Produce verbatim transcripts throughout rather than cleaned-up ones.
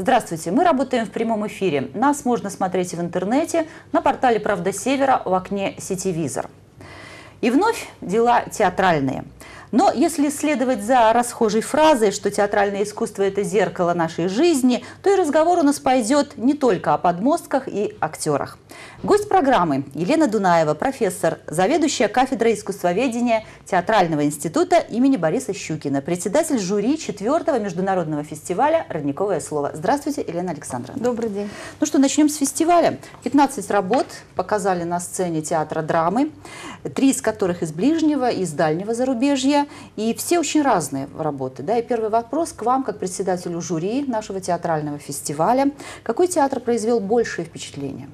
Здравствуйте, мы работаем в прямом эфире. Нас можно смотреть в интернете, на портале «Правда Севера», в окне «Сетевизор». И вновь дела театральные. Но если следовать за расхожей фразой, что театральное искусство – это зеркало нашей жизни, то и разговор у нас пойдет не только о подмостках и актерах. Гость программы – Елена Дунаева, профессор, заведующая кафедрой искусствоведения Театрального института имени Бориса Щукина, председатель жюри четвертого международного фестиваля «Родниковое слово». Здравствуйте, Елена Александровна. Добрый день. Ну что, начнем с фестиваля. пятнадцать работ показали на сцене театра драмы, три из которых из ближнего и из дальнего зарубежья, и все очень разные работы. Да? И первый вопрос к вам, как председателю жюри нашего театрального фестиваля. Какой театр произвел большее впечатление?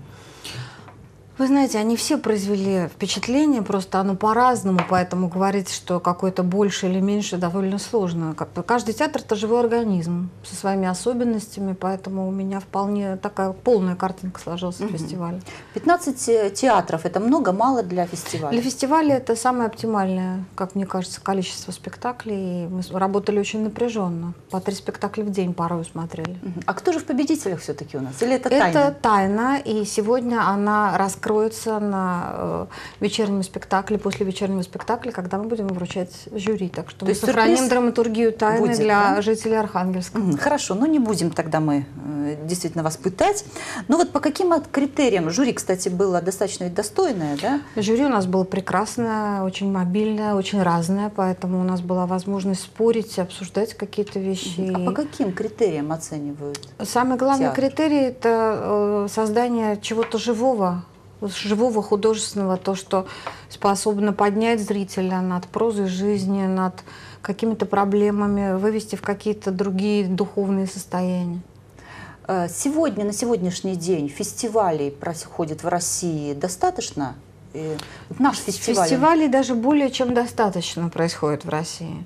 Вы знаете, они все произвели впечатление, просто оно по-разному, поэтому говорить, что какой-то больше или меньше, довольно сложно. Каждый театр – это живой организм со своими особенностями, поэтому у меня вполне такая полная картинка сложилась в фестивале. пятнадцать театров – это много, мало для фестиваля? Для фестиваля это самое оптимальное, как мне кажется, количество спектаклей. Мы работали очень напряженно, по три спектакля в день порой смотрели. А кто же в победителях все-таки у нас? Или это тайна? Это тайна, и сегодня она раскроется на э, вечернем спектакле, после вечернего спектакля, когда мы будем вручать жюри. Так что То мы сохраним драматургию тайны будет, для да? жителей Архангельска. Mm, хорошо, но не будем тогда мы э, действительно вас пытать. Но вот по каким критериям? Жюри, кстати, было достаточно ведь достойное, да? Жюри у нас было прекрасное, очень мобильное, очень разное, поэтому у нас была возможность спорить, обсуждать какие-то вещи. А по каким критериям оценивают? Самый главный театр? критерий – это э, создание чего-то живого, живого, художественного, то, что способно поднять зрителя над прозой жизни, над какими-то проблемами, вывести в какие-то другие духовные состояния. Сегодня, на сегодняшний день фестивалей происходит в России достаточно? И наш фестиваль... Фестивалей даже более чем достаточно происходит в России.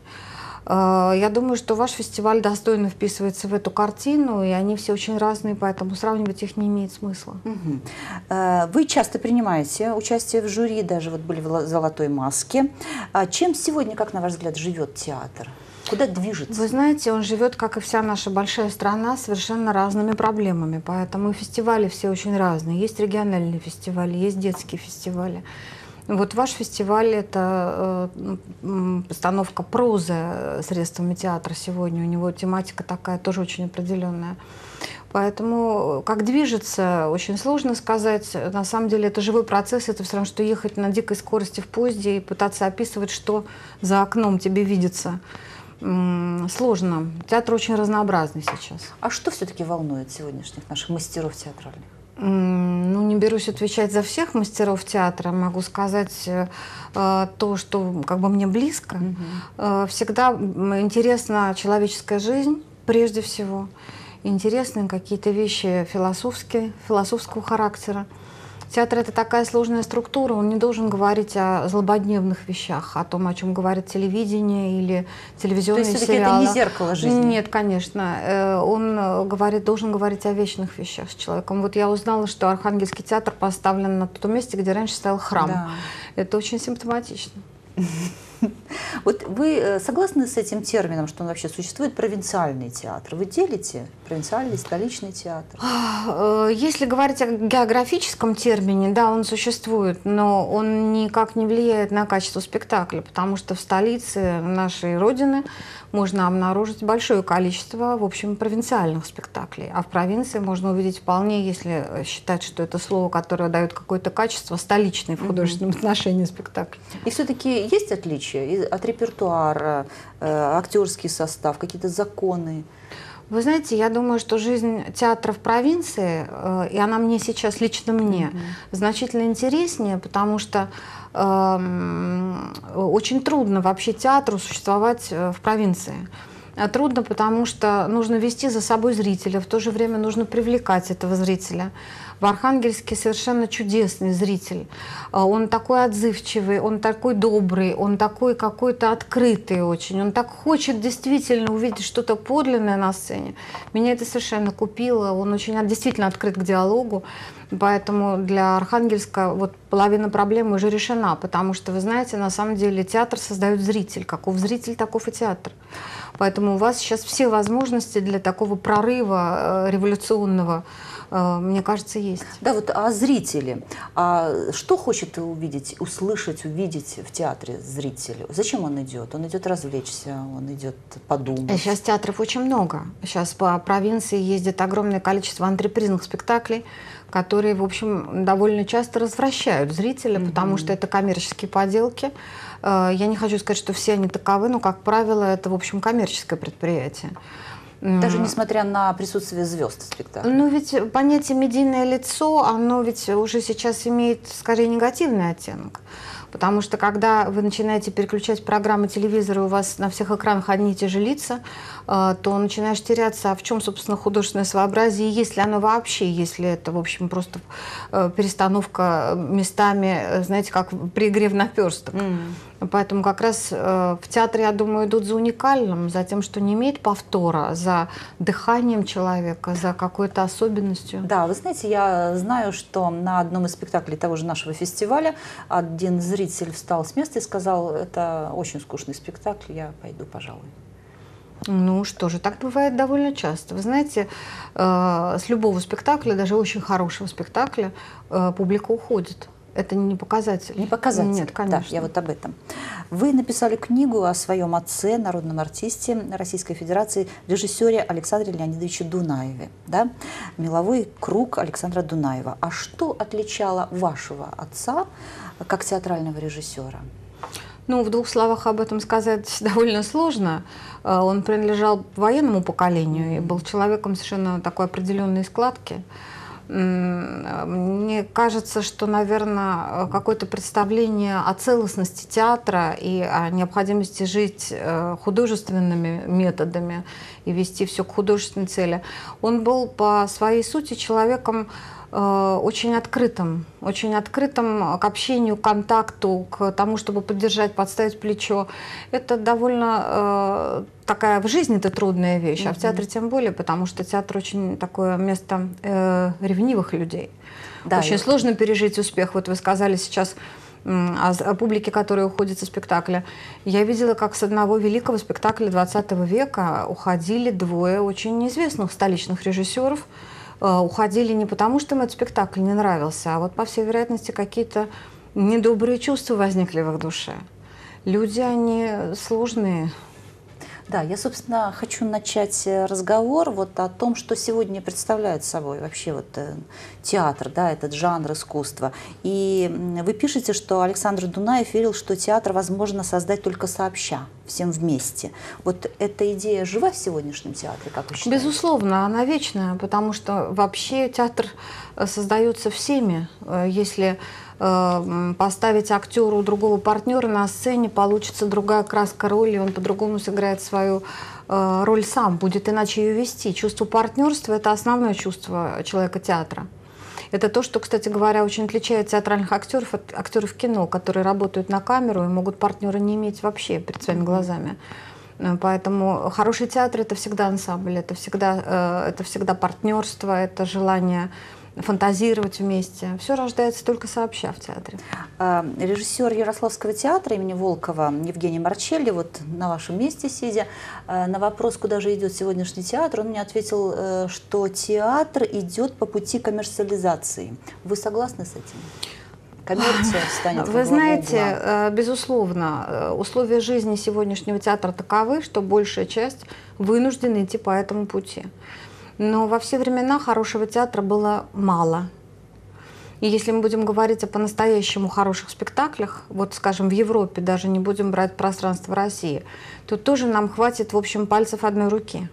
Я думаю, что ваш фестиваль достойно вписывается в эту картину, и они все очень разные, поэтому сравнивать их не имеет смысла. Угу. Вы часто принимаете участие в жюри, даже вот были в «Золотой маске». Чем сегодня, как на ваш взгляд, живет театр? Куда движется? Вы знаете, он живет, как и вся наша большая страна, совершенно разными проблемами, поэтому фестивали все очень разные. Есть региональные фестивали, есть детские фестивали. Вот ваш фестиваль – это э, постановка прозы средствами театра сегодня. У него тематика такая тоже очень определенная. Поэтому как движется, очень сложно сказать. На самом деле это живой процесс, это все равно, что ехать на дикой скорости в поезде и пытаться описывать, что за окном тебе видится. М-м, сложно. Театр очень разнообразный сейчас. А что все-таки волнует сегодняшних наших мастеров театральных? Ну, не берусь отвечать за всех мастеров театра. Могу сказать э, то, что как бы мне близко. Mm-hmm. э, всегда интересна человеческая жизнь, прежде всего. Интересны какие-то вещи философские, философского характера. Театр – это такая сложная структура, он не должен говорить о злободневных вещах, о том, о чем говорит телевидение или телевизионные сериалы. То есть все-таки это не зеркало жизни? Нет, конечно. Он говорит, должен говорить о вечных вещах с человеком. Вот я узнала, что Архангельский театр поставлен на том месте, где раньше стоял храм. Да. Это очень симптоматично. Вот вы согласны с этим термином, что он вообще существует, провинциальный театр? Вы делите провинциальный, столичный театр? Если говорить о географическом термине, да, он существует, но он никак не влияет на качество спектакля, потому что в столице нашей Родины можно обнаружить большое количество, в общем, провинциальных спектаклей. А в провинции можно увидеть вполне, если считать, что это слово, которое дает какое-то качество, столичный в художественном mm-hmm. отношении спектакль. И все-таки есть отличия от репертуара, э, актерский состав, какие-то законы? Вы знаете, я думаю, что жизнь театра в провинции, э, и она мне сейчас, лично мне, mm-hmm. значительно интереснее, потому что э, очень трудно вообще театру существовать в провинции. Трудно, потому что нужно вести за собой зрителя, в то же время нужно привлекать этого зрителя. В Архангельске совершенно чудесный зритель. Он такой отзывчивый, он такой добрый, он такой какой-то открытый очень. Он так хочет действительно увидеть что-то подлинное на сцене. Меня это совершенно купило. Он очень действительно открыт к диалогу. Поэтому для Архангельска вот половина проблемы уже решена, потому что, вы знаете, на самом деле театр создает зритель. Каков зритель, таков и театр. Поэтому у вас сейчас все возможности для такого прорыва э, революционного, э, мне кажется, есть. Да, вот а зрители, а что хочет увидеть, услышать, увидеть в театре зрителю? Зачем он идет? Он идет развлечься, он идет подумать. Сейчас театров очень много. Сейчас по провинции ездит огромное количество антрепризных спектаклей, которые, в общем, довольно часто развращают зрителя, mm-hmm. потому что это коммерческие поделки. Я не хочу сказать, что все они таковы, но, как правило, это, в общем, коммерческое предприятие. Даже несмотря на присутствие звезд в спектакле. Ну, ведь понятие «медийное лицо», оно ведь уже сейчас имеет, скорее, негативный оттенок. Потому что, когда вы начинаете переключать программы телевизора, у вас на всех экранах одни и те же лица, то начинаешь теряться, а в чем, собственно, художественное своеобразие, есть ли оно вообще, если это, в общем, просто перестановка местами, знаете, как при игре в наперсток. Mm. Поэтому как раз в театре, я думаю, идут за уникальным, за тем, что не имеет повтора, за дыханием человека, за какой-то особенностью. Да, вы знаете, я знаю, что на одном из спектаклей того же нашего фестиваля один зритель встал с места и сказал: это очень скучный спектакль, я пойду, пожалуй. Ну что же, так бывает довольно часто. Вы знаете, э, с любого спектакля, даже очень хорошего спектакля, э, публика уходит. Это не показатель. Не показатель. Нет, конечно. Да, я вот об этом. Вы написали книгу о своем отце, народном артисте Российской Федерации, режиссере Александре Леонидовиче Дунаеве. Да? «Меловой круг» Александра Дунаева. А что отличало вашего отца как театрального режиссера? Ну, в двух словах об этом сказать довольно сложно. Он принадлежал военному поколению и был человеком совершенно такой определенной складки. Мне кажется, что, наверное, какое-то представление о целостности театра и о необходимости жить художественными методами и вести все к художественной цели. Он был по своей сути человеком очень открытым, очень открытым к общению, к контакту, к тому, чтобы поддержать, подставить плечо. Это довольно э, такая в жизни это трудная вещь, mm-hmm. а в театре тем более, потому что театр очень такое место э, ревнивых людей. Да, очень и... сложно пережить успех. Вот вы сказали сейчас о, о публике, которая уходит со спектакля. Я видела, как с одного великого спектакля двадцатого века уходили двое очень неизвестных столичных режиссеров. Уходили не потому, что им этот спектакль не нравился, а вот, по всей вероятности, какие-то недобрые чувства возникли в их душе. Люди, они сложные. Да, я, собственно, хочу начать разговор вот о том, что сегодня представляет собой вообще вот театр, да, этот жанр искусства. И вы пишете, что Александр Дунаев верил, что театр возможно создать только сообща, всем вместе. Вот эта идея жива в сегодняшнем театре, как вы считаете? Безусловно, она вечная, потому что вообще театр создается всеми. Если поставить актеру другого партнера на сцене, получится другая краска роли, он по-другому сыграет свою роль сам, будет иначе ее вести. Чувство партнерства – это основное чувство человека театра. Это то, что, кстати говоря, очень отличает театральных актеров от актеров кино, которые работают на камеру и могут партнера не иметь вообще перед своими глазами. Поэтому хороший театр – это всегда ансамбль, это всегда, это всегда партнерство, это желание фантазировать вместе. Все рождается только сообща в театре. Режиссер Ярославского театра имени Волкова Евгений Марчелли, вот на вашем месте сидя, на вопрос, куда же идет сегодняшний театр, он мне ответил, что театр идет по пути коммерциализации. Вы согласны с этим? Коммерция станет. Вы знаете, угла. Безусловно, условия жизни сегодняшнего театра таковы, что большая часть вынуждена идти по этому пути. Но во все времена хорошего театра было мало. И если мы будем говорить о по-настоящему хороших спектаклях, вот, скажем, в Европе, даже не будем брать пространство России, то тоже нам хватит, в общем, пальцев одной руки.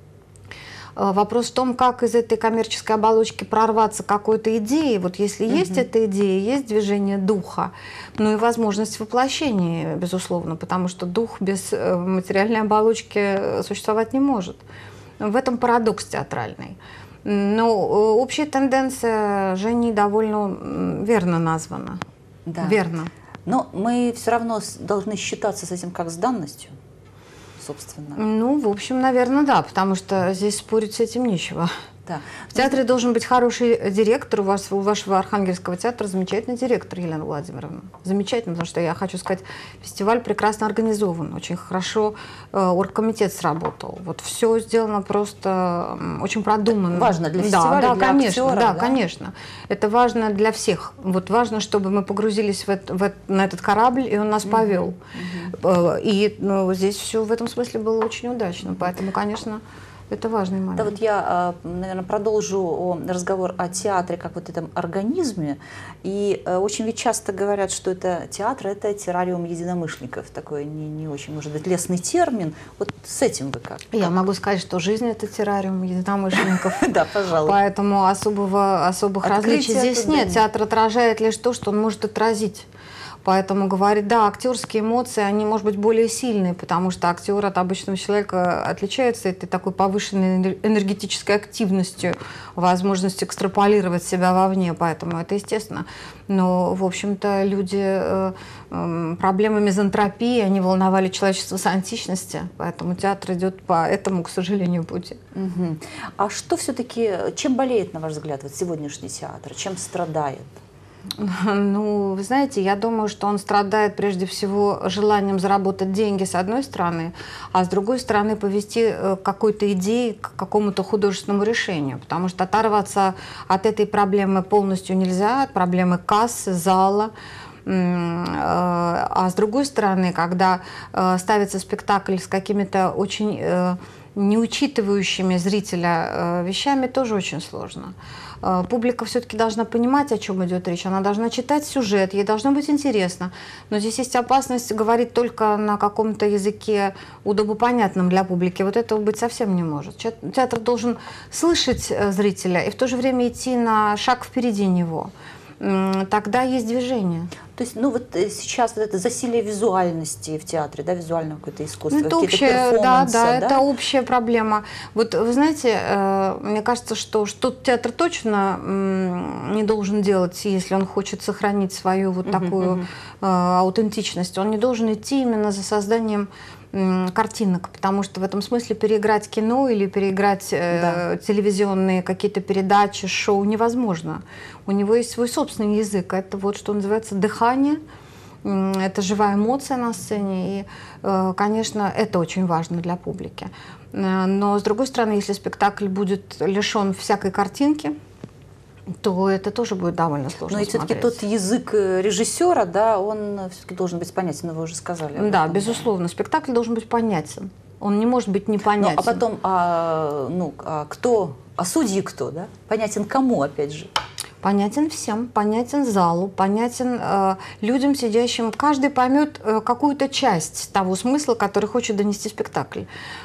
Вопрос в том, как из этой коммерческой оболочки прорваться к какой-то идее. Вот если mm-hmm. есть эта идея, есть движение духа, ну и возможность воплощения, безусловно, потому что дух без материальной оболочки существовать не может. В этом парадокс театральный. Ну, общая тенденция Жени довольно верно названа. Да. Верно. Но мы все равно должны считаться с этим как с данностью, собственно. Ну, в общем, наверное, да, потому что здесь спорить с этим нечего. Да. В театре должен быть хороший директор. У вас, у вашего Архангельского театра замечательный директор, Елена Владимировна. Замечательно, потому что я хочу сказать, фестиваль прекрасно организован, очень хорошо э, оргкомитет сработал. Вот все сделано просто э, очень продуманно. Это важно для фестиваля, да, да, для конечно, актера, да, да? конечно. Это важно для всех. Вот важно, чтобы мы погрузились в это, в это, на этот корабль, и он нас mm-hmm. повел. Mm-hmm. И ну, здесь все в этом смысле было очень удачно. Поэтому, конечно, это важный момент. Да, вот я, наверное, продолжу разговор о театре как вот этом организме. И очень ведь часто говорят, что это театр – это террариум единомышленников. Такой не, не очень, может быть, лестный термин. Вот с этим вы как? Я могу сказать, что жизнь – это террариум единомышленников. Да, пожалуй. Поэтому особого, особых различий здесь нет. Театр отражает лишь то, что он может отразить. Поэтому говорит, да, актерские эмоции, они, может быть, более сильные, потому что актер от обычного человека отличается этой такой повышенной энергетической активностью, возможностью экстраполировать себя вовне, поэтому это естественно. Но, в общем-то, люди, э, э, проблемы мизантропии, они волновали человечество с античности, поэтому театр идет по этому, к сожалению, пути. Угу. А что все-таки, чем болеет, на ваш взгляд, вот сегодняшний театр, чем страдает? Ну, вы знаете, я думаю, что он страдает прежде всего желанием заработать деньги с одной стороны, а с другой стороны повести к какой-то идее, к какому-то художественному решению, потому что оторваться от этой проблемы полностью нельзя, от проблемы кассы, зала. А с другой стороны, когда ставится спектакль с какими-то очень не учитывающими зрителя вещами, тоже очень сложно. Публика все-таки должна понимать, о чем идет речь, она должна читать сюжет, ей должно быть интересно. Но здесь есть опасность говорить только на каком-то языке удобопонятном для публики. Вот этого быть совсем не может. Театр должен слышать зрителя и в то же время идти на шаг впереди него. Тогда есть движение. То есть, ну вот сейчас вот это засилие визуальности в театре, да, визуального какое-то искусства, это общая, да, да, да, это общая проблема. Вот вы знаете, мне кажется, что что театр точно не должен делать, если он хочет сохранить свою вот такую uh-huh, uh-huh. аутентичность, он не должен идти именно за созданием картинок, потому что в этом смысле переиграть кино или переиграть э, да. телевизионные какие-то передачи, шоу невозможно. У него есть свой собственный язык, это вот что называется дыхание, это живая эмоция на сцене, и, э, конечно, это очень важно для публики. Но, с другой стороны, если спектакль будет лишен всякой картинки, то это тоже будет довольно сложно. Но и все-таки тот язык режиссера, да, он все-таки должен быть понятен, вы уже сказали. Да, безусловно, спектакль должен быть понятен. Он не может быть непонятен. Ну, а потом, а, ну, а кто, а судьи кто, да? Понятен кому, опять же? Понятен всем, понятен залу, понятен э, людям, сидящим. Каждый поймет э, какую-то часть того смысла, который хочет донести спектакль.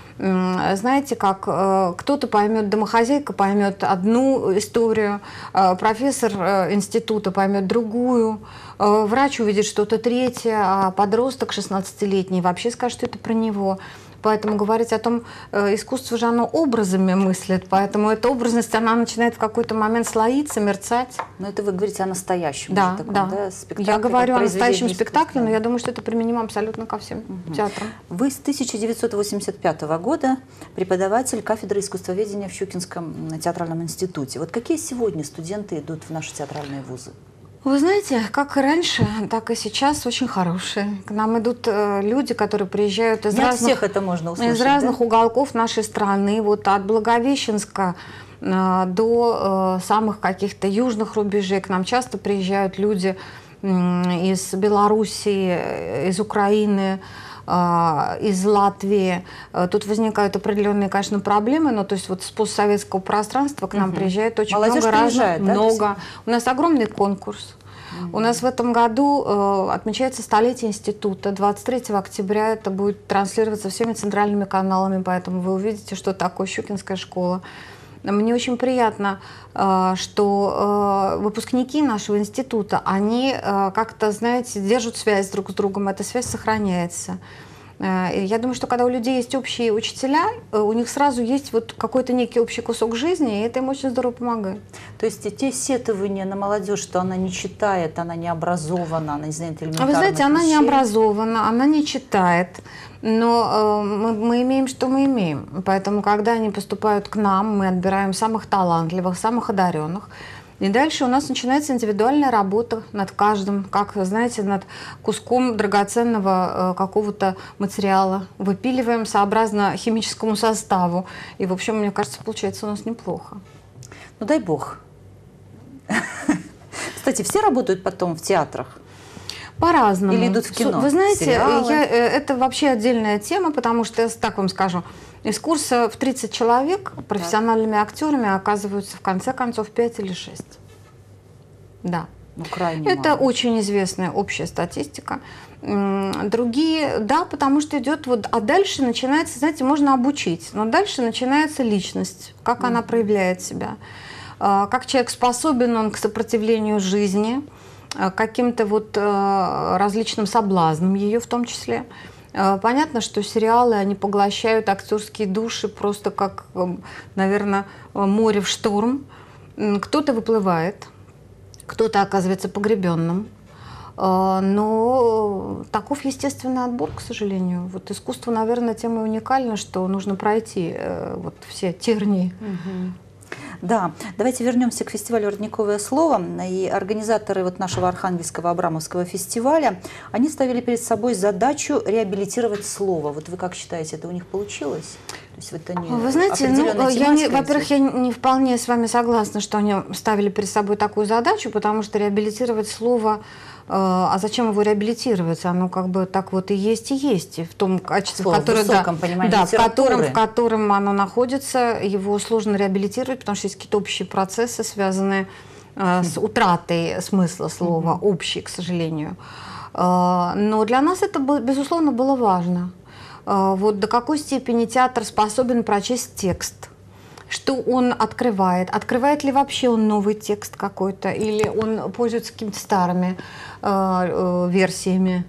Знаете, как кто-то поймет, домохозяйка поймет одну историю, профессор института поймет другую, врач увидит что-то третье, а подросток шестнадцатилетний вообще скажет, что это про него. Поэтому говорить о том, искусство же оно образами мыслит, поэтому эта образность, она начинает в какой-то момент слоиться, мерцать. Но это вы говорите о настоящем. Да, таком, да. да спектакле, я говорю о настоящем спектакле, искусства. Но я думаю, что это применимо абсолютно ко всем угу. театрам. Вы с тысяча девятьсот восемьдесят пятого года преподаватель кафедры искусствоведения в Щукинском театральном институте. Вот какие сегодня студенты идут в наши театральные вузы? Вы знаете, как и раньше, так и сейчас очень хорошие. К нам идут э, люди, которые приезжают из, разных, всех это можно услышать, из разных да? уголков нашей страны. Вот от Благовещенска э, до э, самых каких-то южных рубежей. К нам часто приезжают люди э, из Белоруссии, из Украины, из Латвии. Тут возникают определенные, конечно, проблемы, но то есть вот с постсоветского пространства к нам угу. приезжает очень Молодежь много разных. Да, много. У нас огромный конкурс. Угу. У нас в этом году э, отмечается столетие института. двадцать третьего октября это будет транслироваться всеми центральными каналами, поэтому вы увидите, что такое Щукинская школа. Мне очень приятно, что выпускники нашего института, они как-то, знаете, держат связь друг с другом, эта связь сохраняется. Я думаю, что когда у людей есть общие учителя, у них сразу есть вот какой-то некий общий кусок жизни, и это им очень здорово помогает. То есть те сетования на молодежь, что она не читает, она не образована, она не знает элементарных Вы знаете, она вещей. не образована, она не читает, но э, мы, мы имеем, что мы имеем. Поэтому, когда они поступают к нам, мы отбираем самых талантливых, самых одаренных. И дальше у нас начинается индивидуальная работа над каждым, как, знаете, над куском драгоценного э, какого-то материала. Выпиливаем сообразно химическому составу. И, в общем, мне кажется, получается у нас неплохо. Ну, дай бог. Кстати, все работают потом в театрах? По-разному. Или идут в кино? Вы знаете, Сериалы? я, это вообще отдельная тема, потому что, я так вам скажу, из курса в тридцать человек профессиональными актерами оказываются в конце концов пять или шесть. Да. Ну, крайне Это мало. очень известная общая статистика. Другие, да, потому что идет вот, а дальше начинается, знаете, можно обучить, но дальше начинается личность, как mm-hmm. она проявляет себя, как человек способен он к сопротивлению жизни, каким-то вот различным соблазнам ее в том числе. Понятно, что сериалы, они поглощают актерские души просто как, наверное, море в шторм. Кто-то выплывает, кто-то оказывается погребенным. Но таков естественный отбор, к сожалению. Вот искусство, наверное, тем и уникально, что нужно пройти вот все тернии. Угу. Да, давайте вернемся к фестивалю «Родниковое слово». И организаторы вот нашего Архангельского Абрамовского фестиваля, они ставили перед собой задачу реабилитировать слово. Вот вы как считаете, это у них получилось? То есть это не Вы знаете, ну, я не, во-первых, я не вполне с вами согласна, что они ставили перед собой такую задачу, потому что реабилитировать слово, э, а зачем его реабилитировать? Оно как бы так вот и есть, и есть. В том качестве, слово, в котором, в высоком понимании да, в котором, литературы. в котором оно находится, его сложно реабилитировать, потому что есть какие-то общие процессы, связанные э, с утратой смысла слова, mm-hmm. общие, к сожалению. Э, но для нас это, безусловно, было важно. Вот до какой степени театр способен прочесть текст, что он открывает, открывает ли вообще он новый текст какой-то, или он пользуется какими-то старыми э, э, версиями.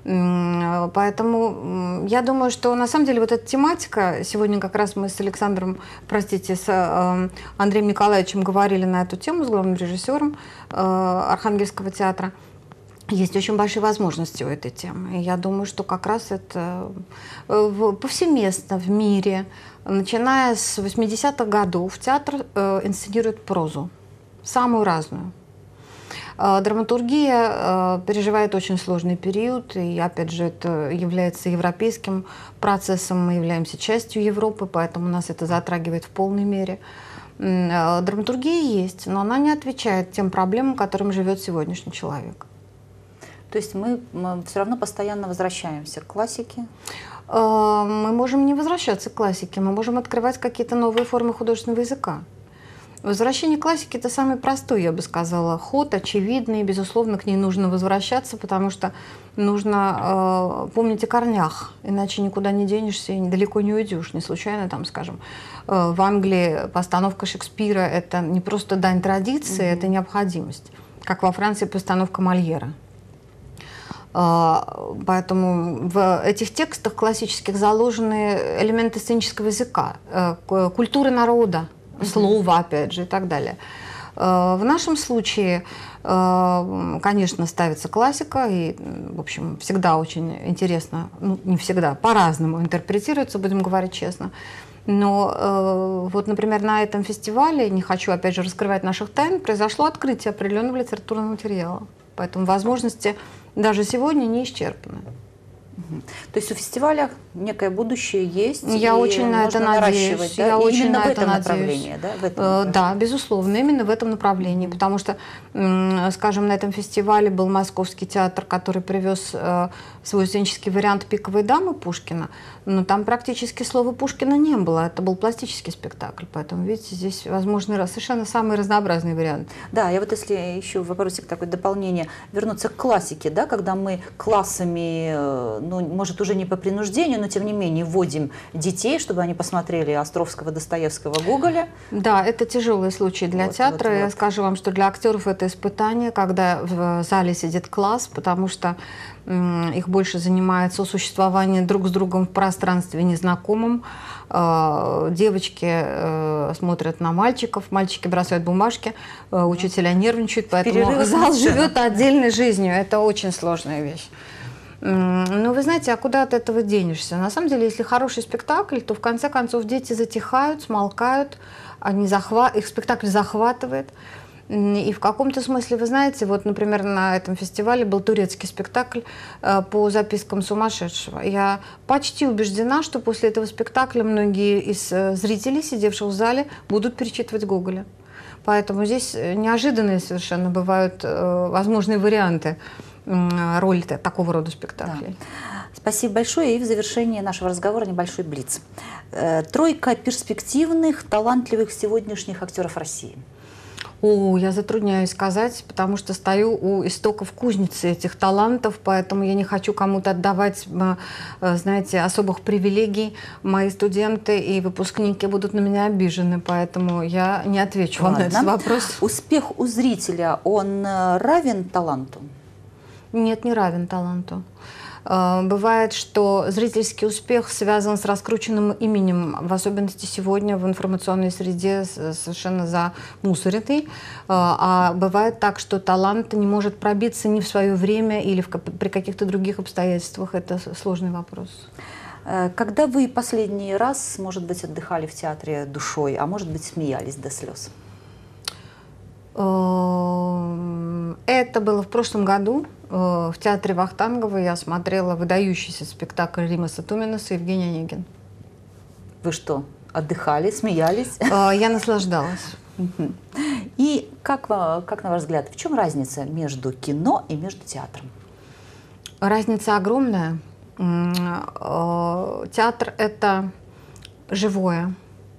Поэтому я думаю, что на самом деле вот эта тематика, сегодня как раз мы с Александром, простите, с э, Андреем Николаевичем говорили на эту тему, с главным режиссером э, Архангельского театра. Есть очень большие возможности у этой темы. И я думаю, что как раз это повсеместно в мире, начиная с восьмидесятых годов, театр инсценирует прозу, самую разную. Драматургия переживает очень сложный период, и опять же это является европейским процессом, мы являемся частью Европы, поэтому нас это затрагивает в полной мере. Драматургия есть, но она не отвечает тем проблемам, которым живет сегодняшний человек. То есть мы, мы все равно постоянно возвращаемся к классике? Мы можем не возвращаться к классике, мы можем открывать какие-то новые формы художественного языка. Возвращение к классике – это самый простой, я бы сказала, ход, очевидный, безусловно, к ней нужно возвращаться, потому что нужно э, помнить о корнях, иначе никуда не денешься и далеко не уйдешь. Не случайно, там, скажем, э, в Англии постановка Шекспира – это не просто дань традиции, mm-hmm. это необходимость, как во Франции постановка Мольера. Поэтому в этих текстах классических заложены элементы сценического языка, культуры народа, слова, опять же, и так далее. В нашем случае, конечно, ставится классика, и, в общем, всегда очень интересно, ну, не всегда, по-разному интерпретируется, будем говорить честно. Но вот, например, на этом фестивале, не хочу, опять же, раскрывать наших тайн, произошло открытие определенного литературного материала. Поэтому возможности даже сегодня не исчерпаны. Угу. То есть у фестиваля некое будущее есть. Я очень на это надеюсь. Да? Я И очень именно на в это этом надеюсь. направлении, да? В этом э, направлении. Да, безусловно, именно в этом направлении. Потому что, скажем, на этом фестивале был Московский театр, который привез э, свой сценический вариант «Пиковой дамы» Пушкина, но там практически слова Пушкина не было. Это был пластический спектакль. Поэтому, видите, здесь возможны совершенно самые разнообразные варианты. Да, я вот если еще вопросик такое дополнение, вернуться к классике, да, когда мы классами ну, может, уже не по принуждению, но тем не менее вводим детей, чтобы они посмотрели Островского, Достоевского, Гоголя. Да, это тяжелый случай для вот, театра. Вот, вот. Я скажу вам, что для актеров это испытание, когда в зале сидит класс, потому что м, их больше занимает сосуществование друг с другом в пространстве незнакомом. Э, девочки э, смотрят на мальчиков, мальчики бросают бумажки, э, учителя нервничают, поэтому зал живет отдельной жизнью. Это очень сложная вещь. Ну, вы знаете, а куда от этого денешься? На самом деле, если хороший спектакль, то в конце концов дети затихают, смолкают, они захва... их спектакль захватывает. И в каком-то смысле, вы знаете, вот, например, на этом фестивале был турецкий спектакль э, по запискам сумасшедшего. Я почти убеждена, что после этого спектакля многие из э, зрителей, сидевших в зале, будут перечитывать Гоголя. Поэтому здесь неожиданные совершенно бывают э, возможные варианты роли такого рода спектаклей. Да. Спасибо большое. И в завершении нашего разговора небольшой блиц. Тройка перспективных, талантливых сегодняшних актеров России. О, я затрудняюсь сказать, потому что стою у истоков кузницы этих талантов, поэтому я не хочу кому-то отдавать, знаете, особых привилегий. Мои студенты и выпускники будут на меня обижены, поэтому я не отвечу вам на этот вопрос. Успех у зрителя, он равен таланту? Нет, не равен таланту. Бывает, что зрительский успех связан с раскрученным именем, в особенности сегодня в информационной среде совершенно замусоренный. А бывает так, что талант не может пробиться ни в свое время или в, при каких-то других обстоятельствах. Это сложный вопрос. Когда вы последний раз, может быть, отдыхали в театре душой, а может быть, смеялись до слез? Это было в прошлом году. В театре Вахтангова я смотрела выдающийся спектакль Римаса Туменеса «Евгений Онегин». Вы что, отдыхали, смеялись? Я наслаждалась. И как, как, на ваш взгляд, в чем разница между кино и между театром? Разница огромная. Театр – это живое,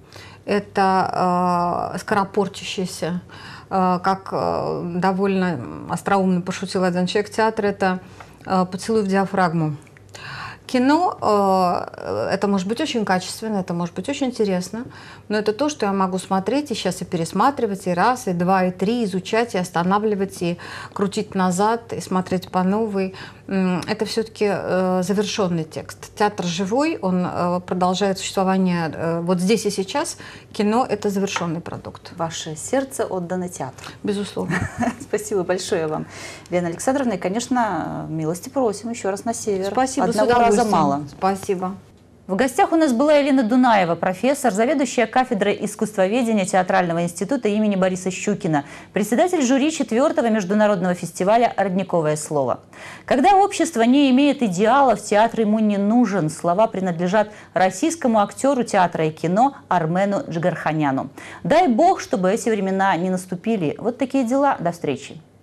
это скоропортящееся. Как довольно остроумно пошутил один человек, театр – это поцелуй в диафрагму. Кино – это может быть очень качественно, это может быть очень интересно, но это то, что я могу смотреть и сейчас и пересматривать, и раз, и два, и три, изучать, и останавливать, и крутить назад, и смотреть по новой. Это все-таки завершенный текст. Театр живой, он продолжает существование вот здесь и сейчас. Кино – это завершенный продукт. Ваше сердце отдано театру. Безусловно. Спасибо большое вам, Лена Александровна. И, конечно, милости просим еще раз на север. Спасибо, Одного раза мало. Спасибо. В гостях у нас была Елена Дунаева, профессор, заведующая кафедрой искусствоведения Театрального института имени Бориса Щукина, председатель жюри четвертого международного фестиваля «Родниковое слово». Когда общество не имеет идеалов, театр ему не нужен. Слова принадлежат российскому актеру театра и кино Армену Джигарханяну. Дай бог, чтобы эти времена не наступили. Вот такие дела. До встречи.